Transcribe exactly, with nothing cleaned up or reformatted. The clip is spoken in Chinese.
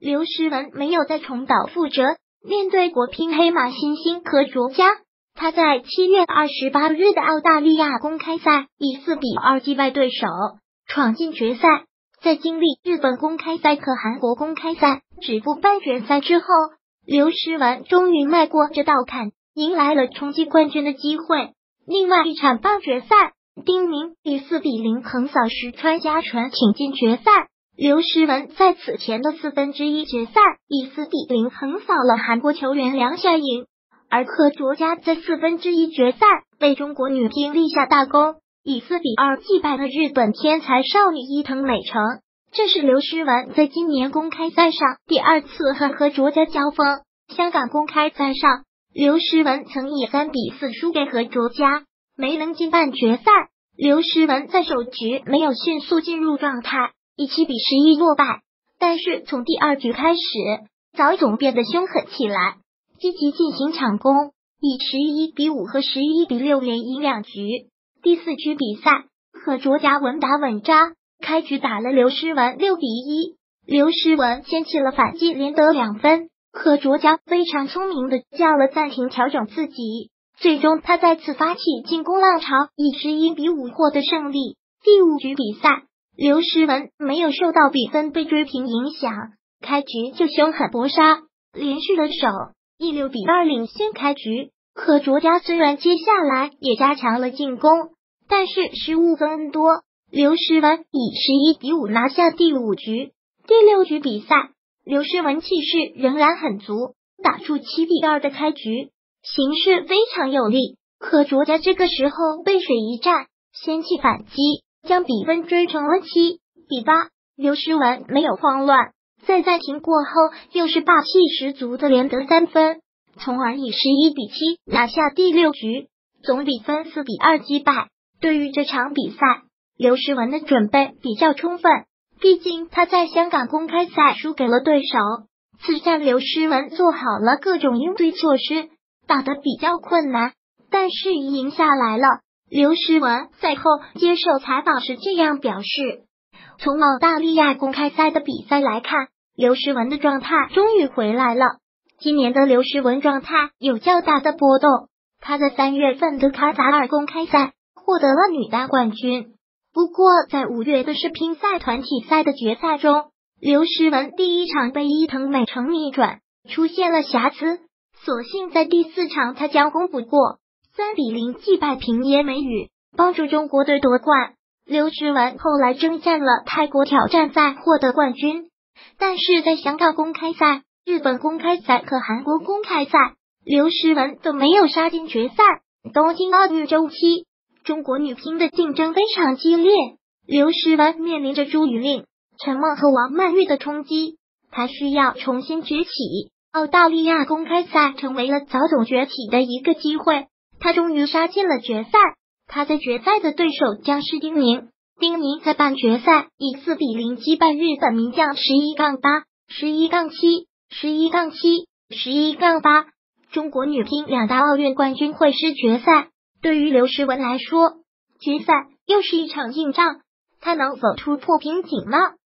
刘诗雯没有再重蹈覆辙，面对国乒黑马新星何卓佳，她在七月二十八日的澳大利亚公开赛以四比二击败对手，闯进决赛。在经历日本公开赛和韩国公开赛止步半决赛之后，刘诗雯终于迈过这道坎，迎来了冲击冠军的机会。另外一场半决赛，丁宁以四比零横扫石川佳纯，挺进决赛。刘诗雯在此前的四分之一决赛以四比零横扫了韩国球员梁夏颖，而何卓佳在四分之一决赛为中国女乒立下大功，以四比二击败了日本天才少女伊藤美诚。这是刘诗雯在今年公开赛上第二次和何卓佳交锋。香港公开赛上，刘诗雯曾以三比四输给何卓佳，没能进半决赛。刘诗雯在首局没有迅速进入状态，以七比十一落败，但是从第二局开始，早总变得凶狠起来，积极进行抢攻，以十一比五和十一比六连赢两局。第四局比赛，何卓佳稳打稳扎，开局打了刘诗雯六比一，刘诗雯掀起了反击，连得两分。何卓佳非常聪明的叫了暂停，调整自己，最终他再次发起进攻浪潮，以十一比五获得胜利。第五局比赛，刘诗雯没有受到比分被追平影响，开局就凶狠搏杀，连续的手以六比二领先开局。何卓佳虽然接下来也加强了进攻，但是失误更多，刘诗雯以十一比五拿下第五局。第六局比赛，刘诗雯气势仍然很足，打出七比二的开局，形势非常有利。何卓佳这个时候背水一战，掀起反击，将比分追成了七比八。刘诗雯没有慌乱，在暂停过后又是霸气十足的连得三分，从而以十一比七拿下第六局，总比分四比二击败。对于这场比赛，刘诗雯的准备比较充分，毕竟她在香港公开赛输给了对手，此战刘诗雯做好了各种应对措施，打得比较困难，但是赢下来了。刘诗雯赛后接受采访时这样表示，从澳大利亚公开赛的比赛来看，刘诗雯的状态终于回来了。今年的刘诗雯状态有较大的波动，她在三月份的卡塔尔公开赛获得了女单冠军，不过在五月的世乒赛团体赛的决赛中，刘诗雯第一场被伊藤美诚逆转，出现了瑕疵，所幸在第四场她将功补过，三比零击败平野美宇，帮助中国队夺冠。刘诗雯后来征战了泰国挑战赛获得冠军，但是在香港公开赛、日本公开赛和韩国公开赛，刘诗雯都没有杀进决赛。东京奥运周期，中国女乒的竞争非常激烈，刘诗雯面临着朱雨玲、陈梦和王曼玉的冲击，她需要重新崛起。澳大利亚公开赛成为了早总崛起的一个机会，她终于杀进了决赛。她在决赛的对手将是丁宁，丁宁在半决赛以四比零击败日本名将十一杠八、十一杠七、十一杠七、十一杠八。中国女乒两大奥运冠军会师决赛，对于刘诗雯来说，决赛又是一场硬仗，她能否突破瓶颈呢？